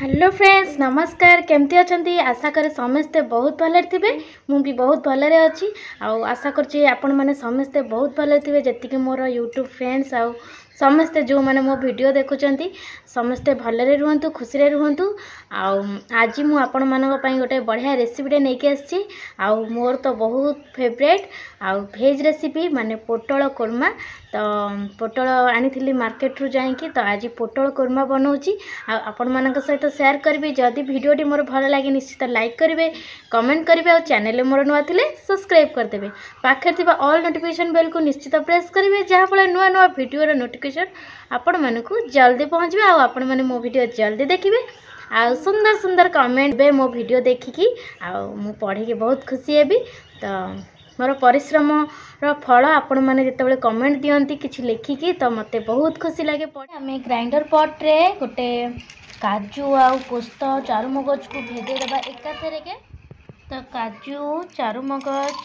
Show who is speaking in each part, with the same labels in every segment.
Speaker 1: Hello friends नमस्कार केमती अच्छी आशा करे समस्ते बहुत भले थे मुझे बहुत भलरे अच्छी आशा कर आपण मैंने समस्ते बहुत भले थे जी मोर यूट्यूब फ्रेंड्स आउ समस्ते जो मैंने मो वीडियो देखुंट समस्ते भलरे रुहतु खुशी रुहतु आज मु आपण मानक पई गोटे बढ़िया रेसिपीटे नहीं आसी मोर तो बहुत फेवरेट भेज रेसिपी माने पोटल कोरमा। तो पोटल आनी मार्केट रू जाइकी तो आज पोटल कोरमा बनाऊँगी आपण मानक सहित शेयर करी। जदि वीडियोटी मोर भल लगे निश्चित लाइक करेंगे कमेंट करेंगे और चैनल मोर नुआ थे सब्सक्राइब करदेवे पाखे थी ऑल नोटिफिकेशन बेल को निश्चित प्रेस करेंगे जहाँफल नुआ नुआ वीडियो नोटिफिकेशन आपण मानक जल्दी पहुँचे आपण मैंने मो वीडियो जल्दी देखिए आ सुंदर सुंदर कमेंट बे मो वीडियो देखिकी मु पढ़ी बहुत खुशी हेबी। तो मोर परिश्रम फल आपण मैंने जिते कमेंट दियंती किछि लिखिकी तो मते बहुत खुशी लगे पढ़े। आम ग्राइंडर पट रे गोटे काजू आउ पोस्त चारुमगज को भेदे देबा एकाथरे के। तो काजू चारुमगज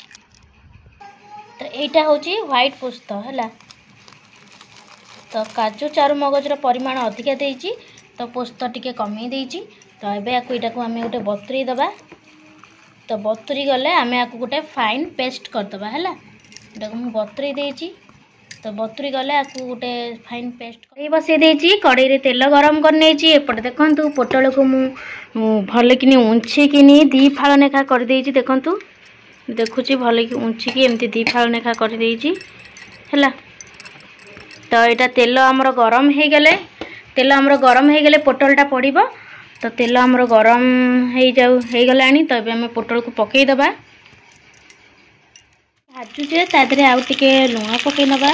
Speaker 1: तो एटा होची व्हाइट पोस्त हैला। तो काजू चारुमगज रो परिमाण अधिका देइची तो पोस्त टिके कमी देइची। तो एबे आकु एटा को आमे गोटे बतुरी दबा। तो बतुरी गले आमे आकु गोटे फाइन पेस्ट कर दबा हैला। एटा को मु बतुरी देइची तो बतुरी गले आकु गोटे फाइन पेस्ट कड़ाई बसई देइची। कड़ाई रे तेल गरम कर नेची। एपटे देखंतु पोटल को मु भले किनी उंची किनी दी फाळ नेखा कर देइची। देखंतु देखुची भले कि उंची कि एमती दी फाळ नेखा कर देइची हैला। तो यहाँ तेल आमर गरम हो गले तेल आमर गरम हो गले पोटलटा पड़ब। तो तेल आमर गरम हो गला तो आम पोटल को पकई दबा भाजुचे तादरे आउ टिके लुण पकई नबा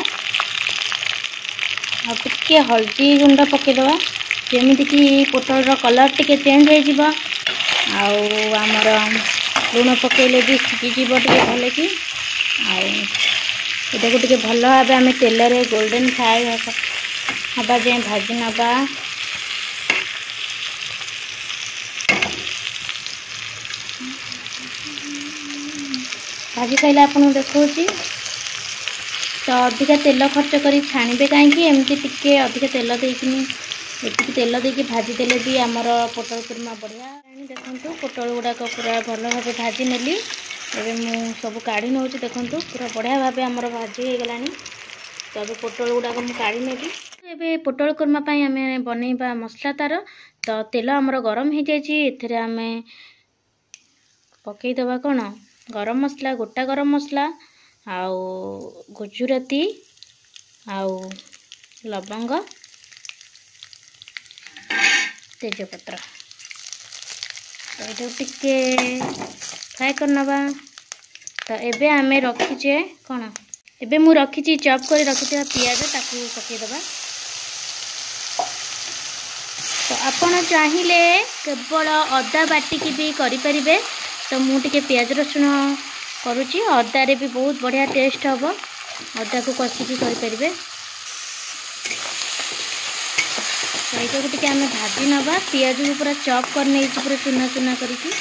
Speaker 1: आ टिके हल्दी गुंड पकई दबा जेमिति कि पोटल कलर टिके चेंज हो जिवो आमर लुण पकईले भी सिखी टे भल कि ये टे भल भाव आम तेल रे गोल्डन फ्राए हवा जाए भाजी नबा। भाजी सारे आपको देखा तो अधिका तेल खर्च कर छाणीबे कहीं एमती टिके अधिका तेल देकिनी एति तेल देकी भाजी देले भी आमर पोटल कुरमा बढ़िया। देखो पोटल गुड़ाक पूरा भल भाव भाजी नेली एबे मु सब काढ़ी नौची। देखो पूरा बढ़िया भाव आमर भाजी हो गलानी। तो अब पोटल गुड़ाक मु काढ़ी नेली। एबे पोटल कुरमा पई आमे बनैबा मसला तार। तो तेल आमर गरम हो जाइए एथिरे आमे पकई दबा कौन गरम मसला गोटा गरम मसला आउ गुजुराती आउ लवंग तेजपत्र। तो ये टिके फ्राए करनबा। तो एबे आमे रखीचे कौन एबे मु रखीची चॉप कर रखीचे पियाज ताकू पकई दबा। तो आपण चाहिए केवल अदा बाटिकी भी करि परिबे। तो मु टिके पियाज रसुण करुची अदा रे भी बहुत बढ़िया टेस्ट हम अदा को कषिकी करें। तो ये टिके आम भाजी नवा पियाज को पूरा चॉप कर नहीं पूरा चुना चुना करके।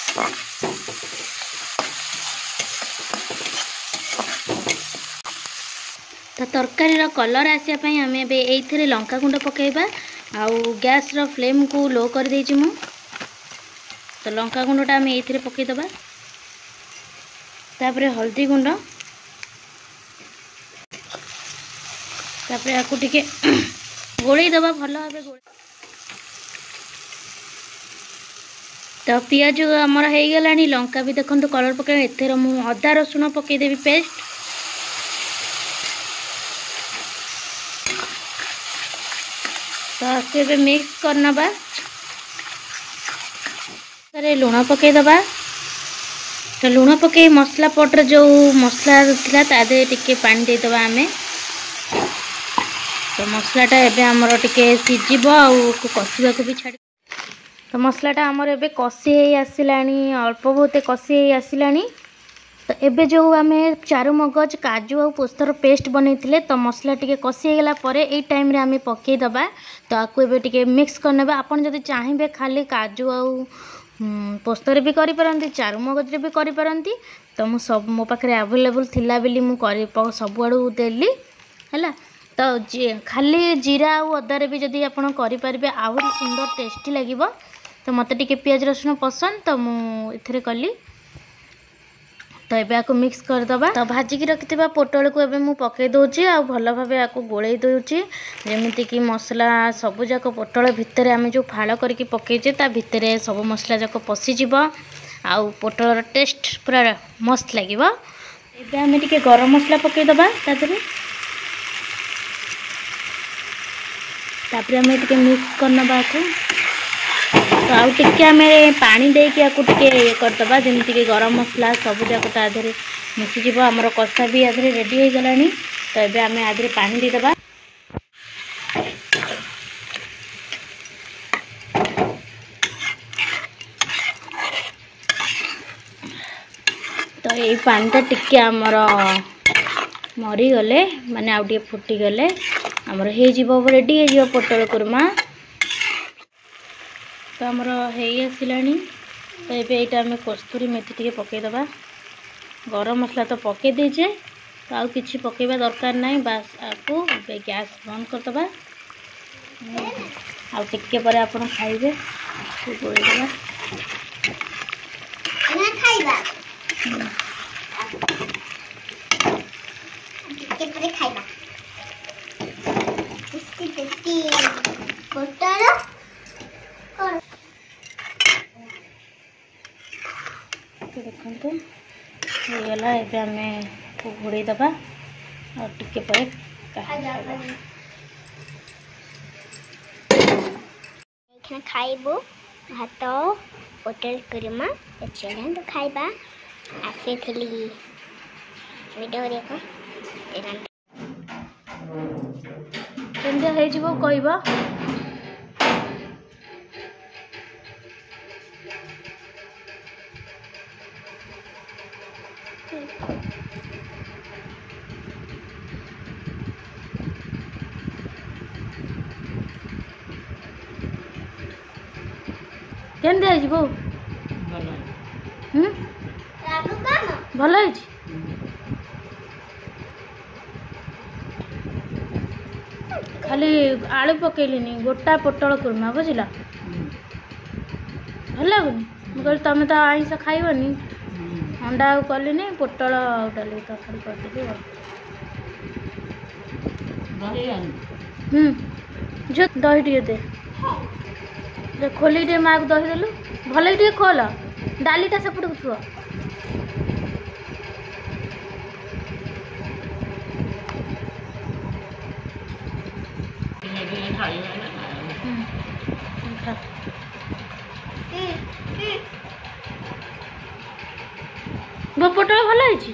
Speaker 1: तो तरकारी कलर आसापी आम ये लंका गुंड पकेबा आउ गैस रो फ्लेम को लो कर देइछि मु। तो लंका गुंडटा आम ये पकईदबा तापरे हल्दी गुंड तापरे आकु टिके गोलई दबा भल भाव गोल। तो पियाज आमर हो गलानी लंका भी देखो कलर पकड़ एथेर मु अदा रसुण पकईदेवी पेस्ट। तो ये मिक्स करनबा लुण पकई दबा। तो लुण पकई मसला पटर जो मसला थिला तादे टिके पानी दे दबा आमे। तो मसलाटा एबे हमर टिके सिजिबो आउ कसिबा को भी छाड़ी। तो मसलाटा हमर एबे कसी हे आसिलानी अल्प बहुत कसी हे आसिलानी। तो एबे जो आमे चारुमगज काजू और पोस्तर पेस्ट बनैथिले तो मसला टिके कसी हे गला परे ए टाइम रे आमे पकई दबा। तो आकु एबे टिके मिक्स करनेबा। आपण जदि चाहिबे खाली काजू आउ पोस्तर भी करि परंती चारुमगज रे भी करि परंती। तो मु सब मो पाखरे अवेलेबल थिला बेली मु करि सब आडू देली हैला। तो खाली जीरा और अदारे भी जदि आप करें आहरी सुंदर टेस्टी लगे। तो मत टे पियाज रसुण पसंद तो मुझे कली। तो ये आपको मिक्स करदे। तो भाजिक रखि पोटल को एबे मु पकई दूची आ भल भाव आपको गोले दूची जमीती कि मसला सबूक पोटल भितर आम जो फाड़ करके पकईचे ता भितर सब मसला जाक पशिज आ पोटल टेस्ट पूरा मस्त लगे। एबे आम टे गरम मसला पकईदबा तादे तापर आम टे मिक्स करनबा को। तो आउ टिके आम पानी देके आपको टिके ये करदबा जमीती कि गरम मसला सब जाक तादे मिसीज आमर कषा भी आधे रेडी हो गला। तो ये आम आधे पानी देदबा। तो ये पानीटा टिके आमर मरीगले माने आउ टे फुटीगले आमर हो रेडी हो पोटल कुरमा। तो आमर आसला। तो ये यहाँ आम कस्तूरी मेथी टे पकईदबा। गरम मसला तो पकई देचे तो आउ किसी पकईबा दरकार नहीं। बास आपको गैस बंद करदबा। आउ टिके पर आप खाइबे गोलेदबा। देखो होगला। एबे आम घोड़े दबा और टिके पर
Speaker 2: खाइबू भात पोटल कुरमा। चलो तो खाइबा आसे थली वीडियो देखो
Speaker 1: केमतिया हेजिबो कहबा। केमतिया हेजिबो भल है। खाली आलू पकईलिनी गोटा पोटल कुरमा बुझला भल लगुनि। मुझे तुम तो आईस खाइबनी अंडा कलिनी पोटल डाली तरकारी करदेवी। जो दही टे दे खोली टे माँ को दही देलु भल टे खोल डालीटा सेपट को छुआ। वो पोटल भल है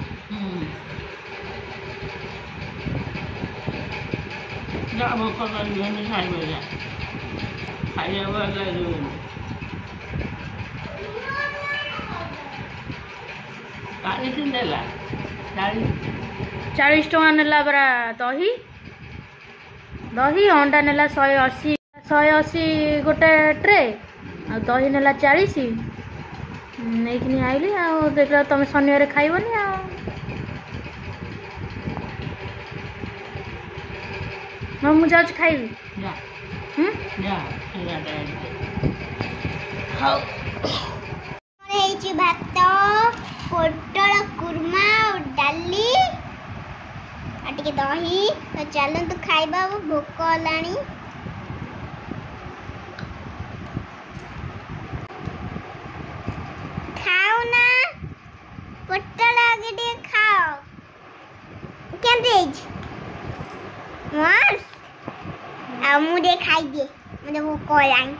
Speaker 1: चालीस टका नेला बरा दही दही अंडा नेला 180 गोटे ट्रे आ दही नेला 40 नहीं आईली आ देख तुम शनिवार खाइबनी आ हाँ मुझे खाइबी।
Speaker 2: भात पोटल कुरमा और डाली टे दही। तो चलो तो खाइबा भोक हलानी। खाओ ना पोटल आगे टे खाओ केमते मस्त आ मुझे खाई दे मुझे भोक हलानी।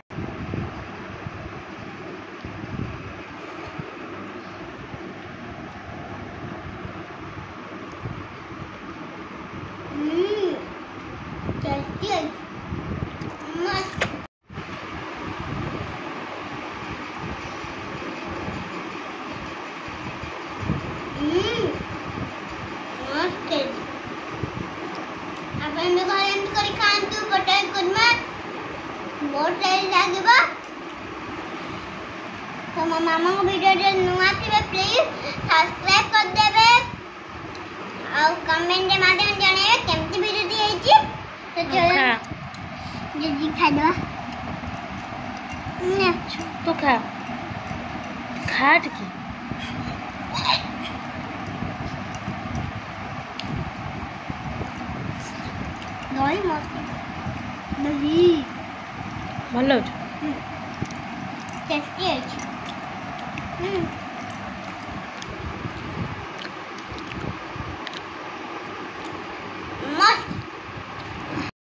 Speaker 2: बहुत टेस्ट लगे। तो मो मामा को वीडियो नुआ थे प्लीज सब्सक्राइब कर देवे और कमेंट माध्यम जणेबे केमती वीडियो ହେଇଛି ତ
Speaker 1: खा
Speaker 2: ଯଦି ଖାଇଦବା
Speaker 1: तू खा खा टिके
Speaker 2: ଦହି ମସ୍ତ ଦହି
Speaker 1: ଭଲ ଲାଗୁଛି
Speaker 2: ଟେଷ୍ଟି ଅଛି